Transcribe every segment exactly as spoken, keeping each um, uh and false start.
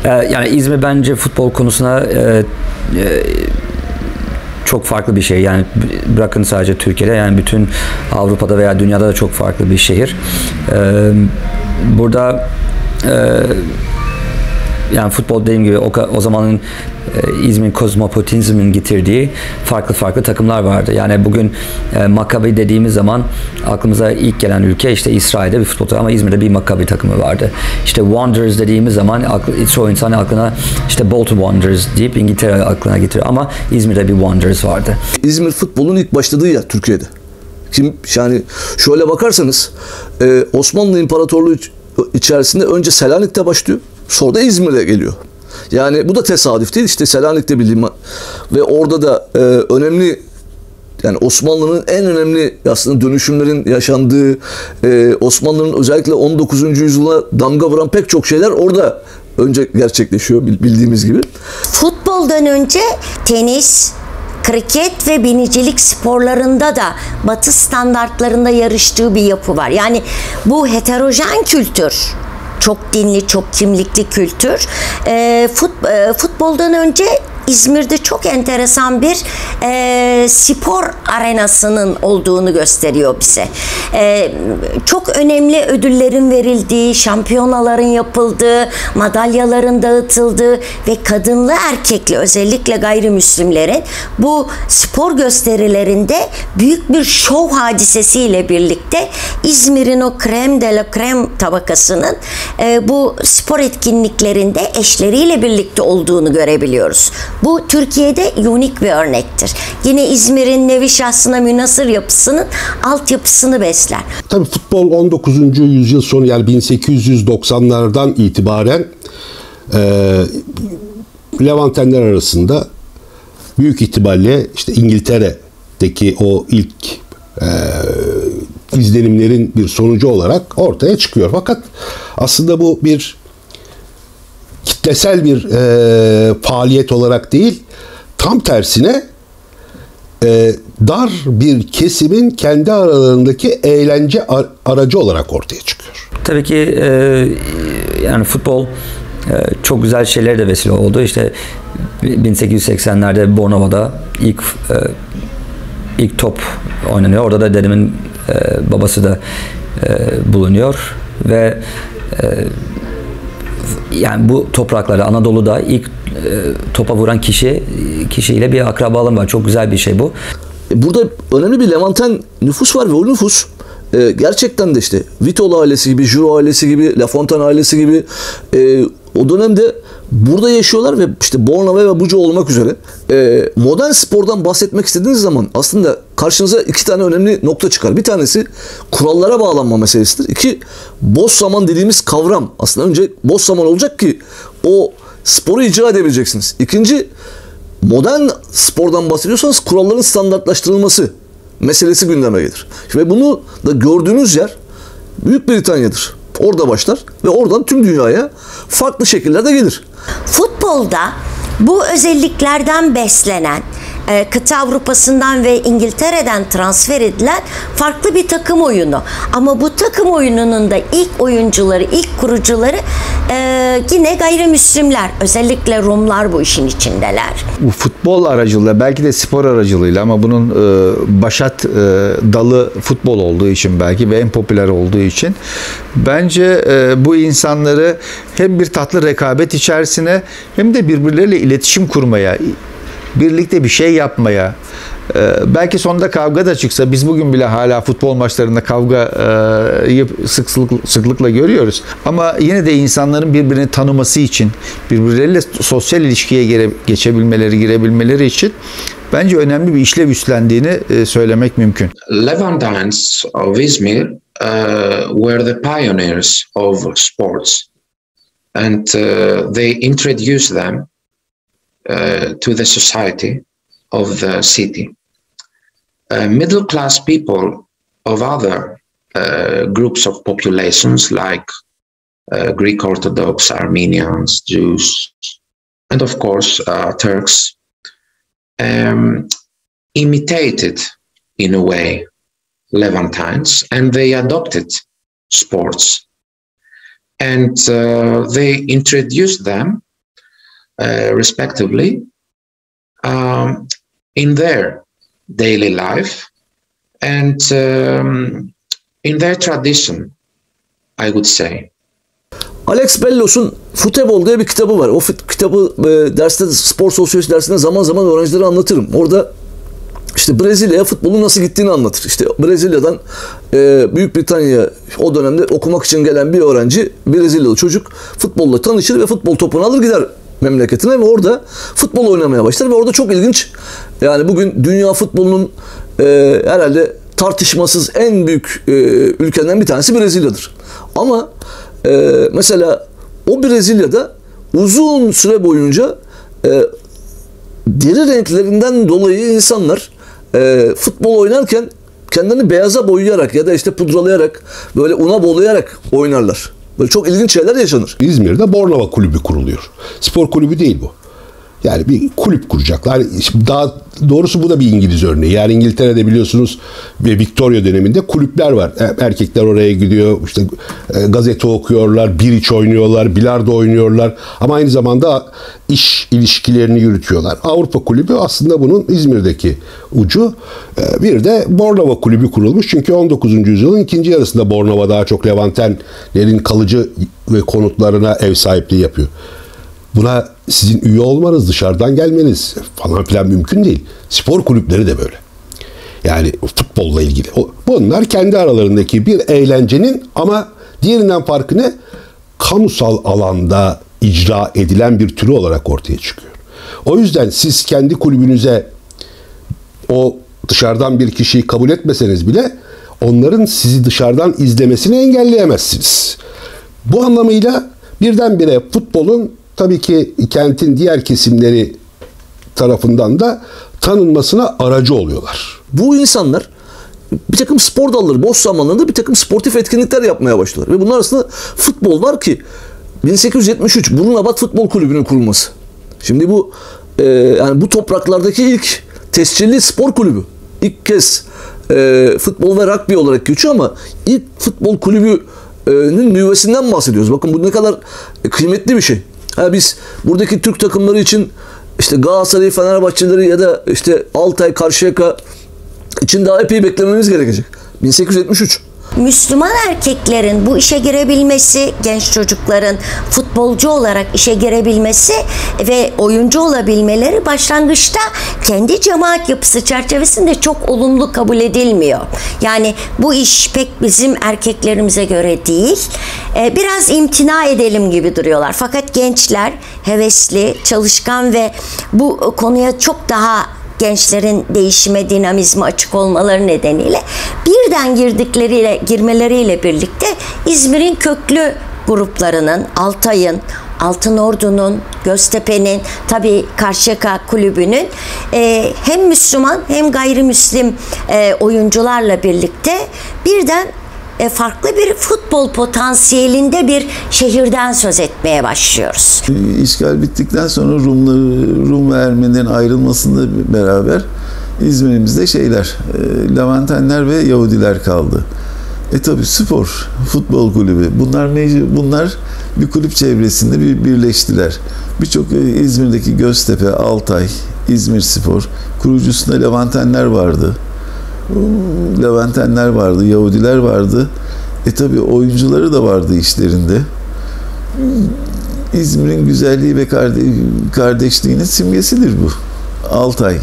Ee, yani İzmir bence futbol konusuna e, e, çok farklı bir şey. Yani bırakın sadece Türkiye'de, yani bütün Avrupa'da veya dünyada da çok farklı bir şehir. Ee, burada e, yani futbol dediğim gibi o, o zamanın e, İzmir kozmopolitizmin getirdiği farklı farklı takımlar vardı. Yani bugün e, Maccabi dediğimiz zaman aklımıza ilk gelen ülke işte İsrail'de bir futbol takımı, ama İzmir'de bir Maccabi takımı vardı. İşte Wanderers dediğimiz zaman aklı, çoğu insan aklına işte Bolton Wanderers deyip İngiltere aklına getiriyor, ama İzmir'de bir Wanderers vardı. İzmir futbolun ilk başladığı yer Türkiye'de. Kim yani şöyle bakarsanız e, Osmanlı İmparatorluğu içerisinde önce Selanik'te başlıyor. Sonra da İzmir'e geliyor. Yani bu da tesadüf değil. İşte Selanik'te bildiğim ve orada da e, önemli, yani Osmanlı'nın en önemli aslında dönüşümlerin yaşandığı, e, Osmanlı'nın özellikle on dokuzuncu yüzyıla damga vuran pek çok şeyler orada önce gerçekleşiyor bildiğimiz gibi. Futboldan önce tenis, kriket ve binicilik sporlarında da Batı standartlarında yarıştığı bir yapı var. Yani bu heterojen kültür, çok dinli, çok kimlikli kültür. E, fut, e, futboldan önce İzmir'de çok enteresan bir e, spor arenasının olduğunu gösteriyor bize. E, çok önemli ödüllerin verildiği, şampiyonaların yapıldığı, madalyaların dağıtıldığı ve kadınlı erkekli, özellikle gayrimüslimlerin bu spor gösterilerinde büyük bir şov hadisesiyle birlikte İzmir'in o crème de la crème tabakasının e, bu spor etkinliklerinde eşleriyle birlikte olduğunu görebiliyoruz. Bu Türkiye'de unik bir örnektir. Yine İzmir'in nevi şahsına münhasır yapısının altyapısını besler. Tabii futbol on dokuzuncu yüzyıl sonu, yani bin sekiz yüz doksanlardan itibaren e, Levantenler arasında büyük ihtimalle işte İngiltere'deki o ilk e, izlenimlerin bir sonucu olarak ortaya çıkıyor. Fakat aslında bu bir kitlesel bir e, faaliyet olarak değil, tam tersine e, dar bir kesimin kendi aralarındaki eğlence aracı olarak ortaya çıkıyor. Tabii ki e, yani futbol e, çok güzel şeylere de vesile oldu. İşte bin sekiz yüz seksenlerde Bornova'da ilk e, ilk top oynanıyor. Orada da dedemin e, babası da e, bulunuyor ve e, yani bu topraklarda, Anadolu'da ilk e, topa vuran kişi kişiyle bir akrabalığım var. Çok güzel bir şey bu. Burada önemli bir Levanten nüfus var ve o nüfus e, gerçekten de işte Vitol ailesi gibi, Juro ailesi gibi, La Fontaine ailesi gibi e, o dönemde burada yaşıyorlar ve işte Bornova ve Buca olmak üzere e, modern spordan bahsetmek istediğiniz zaman aslında karşınıza iki tane önemli nokta çıkar. Bir tanesi kurallara bağlanma meselesidir. İki, boş zaman dediğimiz kavram. Aslında önce boş zaman olacak ki o sporu icra edebileceksiniz. İkinci, modern spordan bahsediyorsanız kuralların standartlaştırılması meselesi gündeme gelir. Ve bunu da gördüğünüz yer Büyük Britanya'dır. Orada başlar ve oradan tüm dünyaya farklı şekillerde gelir. Futbolda bu özelliklerden beslenen, e, kıta Avrupa'sından ve İngiltere'den transfer edilen farklı bir takım oyunu. Ama bu takım oyununun da ilk oyuncuları, ilk kurucuları e, yine gayrimüslimler. Özellikle Rumlar bu işin içindeler. Bu futbol aracılığıyla, belki de spor aracılığıyla, ama bunun e, başat e, dalı futbol olduğu için belki ve en popüler olduğu için bence e, bu insanları hem bir tatlı rekabet içerisine hem de birbirleriyle iletişim kurmaya, birlikte bir şey yapmaya, belki sonunda kavga da çıksa, biz bugün bile hala futbol maçlarında kavgayı sık sıklıkla görüyoruz. Ama yine de insanların birbirini tanıması için, birbirleriyle sosyal ilişkiye geçebilmeleri, girebilmeleri için bence önemli bir işlev üstlendiğini söylemek mümkün. Levantines of Izmir uh, were the pioneers of sports, and uh, they introduced them Uh, to the society of the city. Uh, middle class people of other uh, groups of populations like uh, Greek Orthodox, Armenians, Jews, and of course uh, Turks um, imitated in a way Levantines, and they adopted sports, and uh, they introduced them uh, respectively, um, in their daily life and um, in their tradition, I would say. Alex Bellos'un Futebol diye bir kitabı var. O kitabı e, derste, spor sosyolojisi dersinde zaman zaman öğrencilere anlatırım. Orada işte Brezilya'ya futbolun nasıl gittiğini anlatır. İşte Brezilya'dan e, Büyük Britanya'ya o dönemde okumak için gelen bir öğrenci, Brezilyalı çocuk futbolla tanışır ve futbol topunu alır gider memleketine ve orada futbol oynamaya başlar ve orada çok ilginç. Yani bugün dünya futbolunun e, herhalde tartışmasız en büyük e, ülkeden bir tanesi Brezilya'dır. Ama e, mesela o Brezilya'da uzun süre boyunca e, deri renklerinden dolayı insanlar e, futbol oynarken kendilerini beyaza boyayarak ya da işte pudralayarak, böyle una bolayarak oynarlar. Böyle çok ilginç şeyler yaşanır. İzmir'de Bornova Kulübü kuruluyor. Spor kulübü değil bu. Yani bir kulüp kuracaklar. Daha doğrusu bu da bir İngiliz örneği. Yani İngiltere'de biliyorsunuz ve Victoria döneminde kulüpler var. Erkekler oraya gidiyor, işte gazete okuyorlar, biriç oynuyorlar, bilardo oynuyorlar. Ama aynı zamanda iş ilişkilerini yürütüyorlar. Avrupa Kulübü aslında bunun İzmir'deki ucu. Bir de Bornova Kulübü kurulmuş. Çünkü on dokuzuncu yüzyılın ikinci yarısında Bornova daha çok Levantenlerin kalıcı ve konutlarına ev sahipliği yapıyor. Buna sizin üye olmanız, dışarıdan gelmeniz falan filan mümkün değil. Spor kulüpleri de böyle. Yani futbolla ilgili. Bunlar kendi aralarındaki bir eğlencenin ama diğerinden farkı ne? Kamusal alanda icra edilen bir türü olarak ortaya çıkıyor. O yüzden siz kendi kulübünüze o dışarıdan bir kişiyi kabul etmeseniz bile onların sizi dışarıdan izlemesini engelleyemezsiniz. Bu anlamıyla birdenbire futbolun tabii ki kentin diğer kesimleri tarafından da tanınmasına aracı oluyorlar. Bu insanlar bir takım spor dalları, boş zamanlarında bir takım sportif etkinlikler yapmaya başlıyorlar. Ve bunlar arasında futbol var ki bin sekiz yüz yetmiş üç Burnunabat Futbol Kulübü'nün kurulması. Şimdi bu e, yani bu topraklardaki ilk tescilli spor kulübü. İlk kez e, futbol ve rugby olarak geçiyor ama ilk futbol kulübünün nüvesinden bahsediyoruz. Bakın bu ne kadar kıymetli bir şey. Ha biz buradaki Türk takımları için işte Galatasaray, Fenerbahçeleri ya da işte Altay, Karşıyaka için daha epey beklememiz gerekecek. bin sekiz yüz yetmiş üç. Müslüman erkeklerin bu işe girebilmesi, genç çocukların futbolcu olarak işe girebilmesi ve oyuncu olabilmeleri başlangıçta kendi cemaat yapısı çerçevesinde çok olumlu kabul edilmiyor. Yani bu iş pek bizim erkeklerimize göre değil. Biraz imtina edelim gibi duruyorlar. Fakat gençler hevesli, çalışkan ve bu konuya çok daha gençlerin değişime, dinamizme açık olmaları nedeniyle birden girdikleriyle, girmeleriyle birlikte İzmir'in köklü gruplarının, Altay'ın, Altınordu'nun, Göztepe'nin, tabii Karşıyaka Kulübü'nün e, hem Müslüman hem gayrimüslim e, oyuncularla birlikte birden e, farklı bir futbol potansiyelinde bir şehirden söz etmeye başlıyoruz. İşgal bittikten sonra Rumları, Rum ve Ermenilerin ayrılmasıyla beraber İzmir'imizde şeyler, e, Levantenler ve Yahudiler kaldı. E tabi spor, futbol kulübü. Bunlar bunlar bir kulüp çevresinde bir birleştiler. Birçok İzmir'deki Göztepe, Altay, İzmir Spor kurucusunda Levantenler vardı. Levantenler vardı, Yahudiler vardı. E tabi oyuncuları da vardı işlerinde. İzmir'in güzelliği ve kardeşliğinin simgesidir bu. Altay,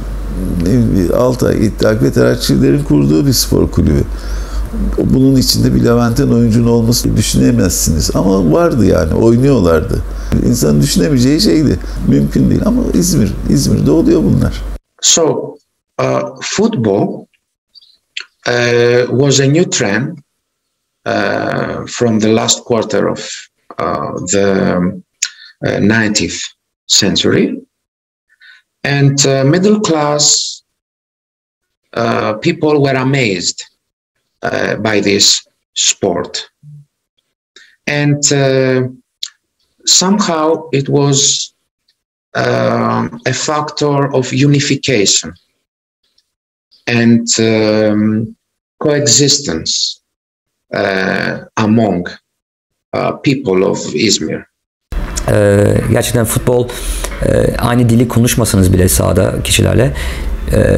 Altay İttihat ve Terakkiçilerin kurduğu bir spor kulübü. Bunun içinde bir Levanten oyuncunun olmasını düşünemezsiniz. Ama vardı yani, oynuyorlardı. İnsanın düşünemeyeceği şeydi. Mümkün değil ama İzmir, İzmir'de oluyor bunlar. So, uh, football uh, was a new trend uh, from the last quarter of uh, the uh, nineteenth century. And uh, middle class uh, people were amazed Uh, by this sport, and uh, somehow it was uh, a factor of unification and um, coexistence uh, among uh, people of Izmir. e, gerçekten futbol e, aynı dili konuşmasanız bile sahada kişilerle e,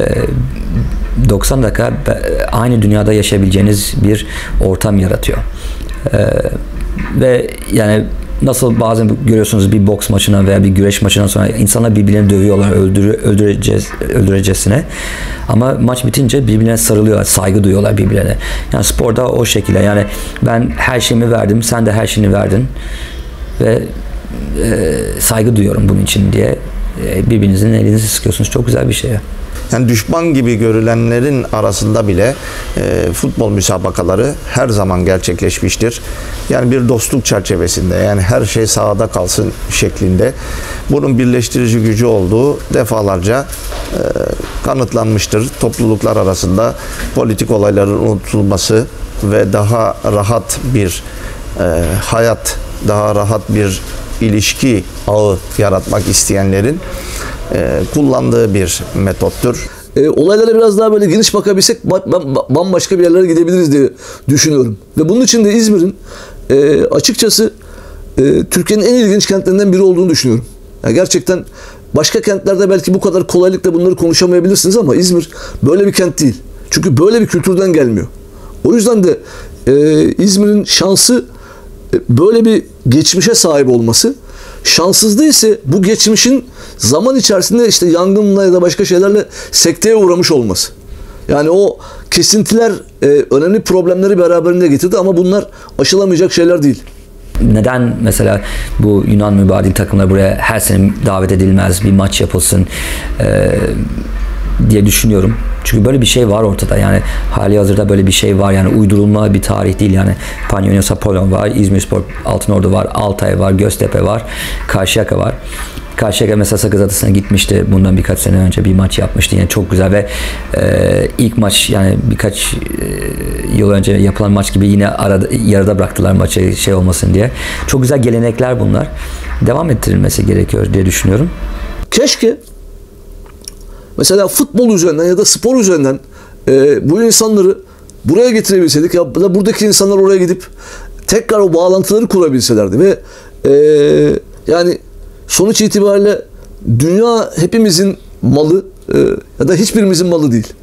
doksan dakika aynı dünyada yaşayabileceğiniz bir ortam yaratıyor. E, ve yani nasıl bazen görüyorsunuz bir boks maçına veya bir güreş maçından sonra insanlar birbirlerini dövüyorlar, öldürü, öldüreceğiz, öldürecesine. Ama maç bitince birbirine sarılıyorlar, saygı duyuyorlar birbirlerine. Yani sporda o şekilde. Yani ben her şeyimi verdim, sen de her şeyini verdin ve e, saygı duyuyorum bunun için diye e, birbirinizin elinizi sıkıyorsunuz. Çok güzel bir şey. Yani düşman gibi görülenlerin arasında bile e, futbol müsabakaları her zaman gerçekleşmiştir. Yani bir dostluk çerçevesinde, yani her şey sahada kalsın şeklinde. Bunun birleştirici gücü olduğu defalarca e, kanıtlanmıştır. Topluluklar arasında politik olayların unutulması ve daha rahat bir e, hayat, daha rahat bir ilişki ağı yaratmak isteyenlerin e, kullandığı bir metottur. E, olaylara biraz daha böyle geniş bakabilsek bambaşka bir yerlere gidebiliriz diye düşünüyorum. Ve bunun için de İzmir'in e, açıkçası e, Türkiye'nin en ilginç kentlerinden biri olduğunu düşünüyorum. Yani gerçekten başka kentlerde belki bu kadar kolaylıkla bunları konuşamayabilirsiniz ama İzmir böyle bir kent değil. Çünkü böyle bir kültürden gelmiyor. O yüzden de e, İzmir'in şansı e, böyle bir geçmişe sahip olması. Şanssızlığı ise bu geçmişin zaman içerisinde işte yangınla ya da başka şeylerle sekteye uğramış olması. Yani o kesintiler e, önemli problemleri beraberinde getirdi ama bunlar aşılamayacak şeyler değil. Neden mesela bu Yunan mübadil takımlar buraya her sene davet edilmez, bir maç yapılsın e, diye düşünüyorum. Çünkü böyle bir şey var ortada. Yani hali hazırda böyle bir şey var. Yani uydurulma bir tarih değil. Yani Panionios Apollon var, İzmirspor Altınordu var, Altay var, Göztepe var, Karşıyaka var. Karşıyaka mesela Sakız Adası'na gitmişti. Bundan birkaç sene önce bir maç yapmıştı. Yani çok güzel ve e, ilk maç yani birkaç e, yıl önce yapılan maç gibi yine arada, yarıda bıraktılar maçı şey olmasın diye. Çok güzel gelenekler bunlar. Devam ettirilmesi gerekiyor diye düşünüyorum. Keşke mesela futbol üzerinden ya da spor üzerinden e, bu insanları buraya getirebilseydik ya da buradaki insanlar oraya gidip tekrar o bağlantıları kurabilselerdi ve e, yani sonuç itibariyle dünya hepimizin malı e, ya da hiçbirimizin malı değil.